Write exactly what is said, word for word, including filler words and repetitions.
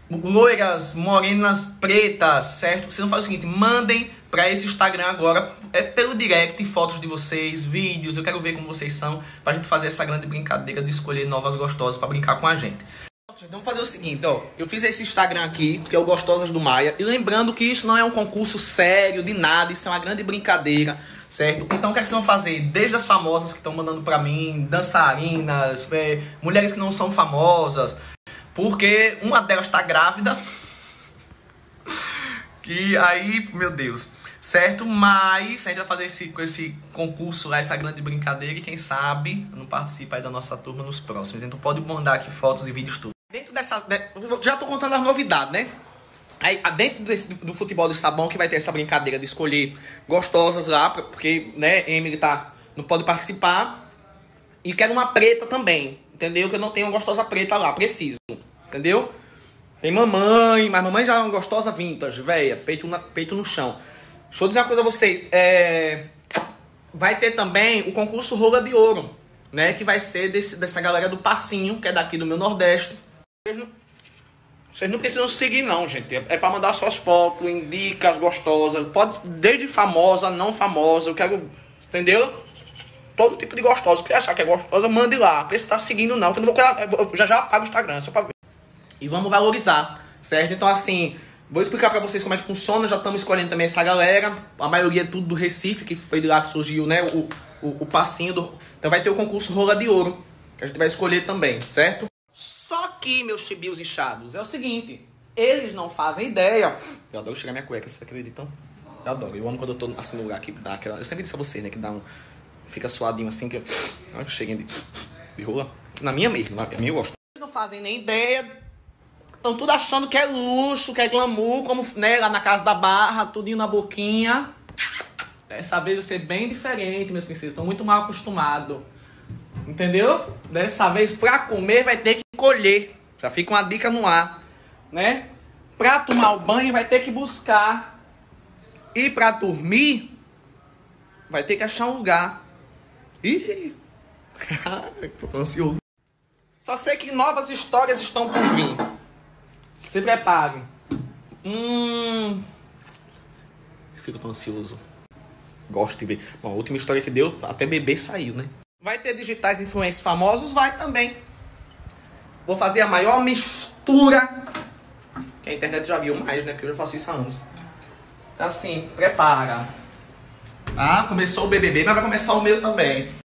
loiras, morenas, pretas, certo? Vocês vão fazer o seguinte, mandem pra esse Instagram agora, é pelo direct, fotos de vocês, vídeos, eu quero ver como vocês são, pra gente fazer essa grande brincadeira de escolher novas gostosas pra brincar com a gente. Então vamos fazer o seguinte, ó, eu fiz esse Instagram aqui, que é o Gostosas do Maia, e lembrando que isso não é um concurso sério, de nada, isso é uma grande brincadeira, certo? Então o que é que vocês vão fazer? Desde as famosas que estão mandando pra mim, dançarinas, é, mulheres que não são famosas, porque uma delas tá grávida, que aí, meu Deus, certo? Mas a gente vai fazer esse, com esse concurso lá, essa grande brincadeira, e quem sabe não participa aí da nossa turma nos próximos. Então pode mandar aqui fotos e vídeos tudo. Dentro dessa... Já tô contando as novidades, né? Aí, dentro desse, do futebol de sabão, que vai ter essa brincadeira de escolher gostosas lá, porque, né, Emily tá, não pode participar. E quero uma preta também, entendeu? Que eu não tenho uma gostosa preta lá, preciso, entendeu? Tem mamãe, mas mamãe já é uma gostosa vintage, velha, peito, na, peito no chão. Deixa eu dizer uma coisa a vocês, é... vai ter também o concurso Rola de Ouro, né? Que vai ser desse, dessa galera do Passinho, que é daqui do meu Nordeste. Vocês não, vocês não precisam seguir não, gente. É pra mandar suas fotos, indica as gostosas. Pode, desde famosa, não famosa. Eu quero, entendeu? Todo tipo de gostosa. Se você achar que é gostosa, mande lá. Pra você tá seguindo não, que eu não vou criar, eu já já apago o Instagram, só pra ver. E vamos valorizar, certo? Então assim, vou explicar pra vocês como é que funciona. Já estamos escolhendo também essa galera. A maioria é tudo do Recife, que foi de lá que surgiu, né? O, o, o passinho do... Então vai ter o concurso Rola de Ouro, que a gente vai escolher também, certo? Só que, meus chibios inchados, é o seguinte, eles não fazem ideia. Eu adoro chegar minha cueca, vocês acreditam? Eu adoro, eu amo quando eu tô assim no lugar que dá aquela... Eu sempre disse a vocês, né, que dá um... Fica suadinho assim, que eu... Olha que cheguei de... de rola. Na minha mesmo, na minha eu gosto. Eles não fazem nem ideia. Estão tudo achando que é luxo, que é glamour, como, né, lá na Casa da Barra, tudinho na boquinha. Dessa vez vai ser bem diferente, meus princesas. Estão muito mal acostumados. Entendeu? Dessa vez, pra comer, vai ter que colher. Já fica uma dica no ar, né? Pra tomar o banho, vai ter que buscar. E pra dormir, vai ter que achar um lugar. Ih! Tô ansioso. Só sei que novas histórias estão por vir. Se preparem. Hum... Fico tão ansioso. Gosto de ver. Bom, a última história que deu, até bebê saiu, né? Vai ter digitais influencers famosos? Vai também. Vou fazer a maior mistura que a internet já viu mais, né? Porque eu já faço isso há anos. Então assim, prepara. Ah, começou o B B B, mas vai começar o meu também.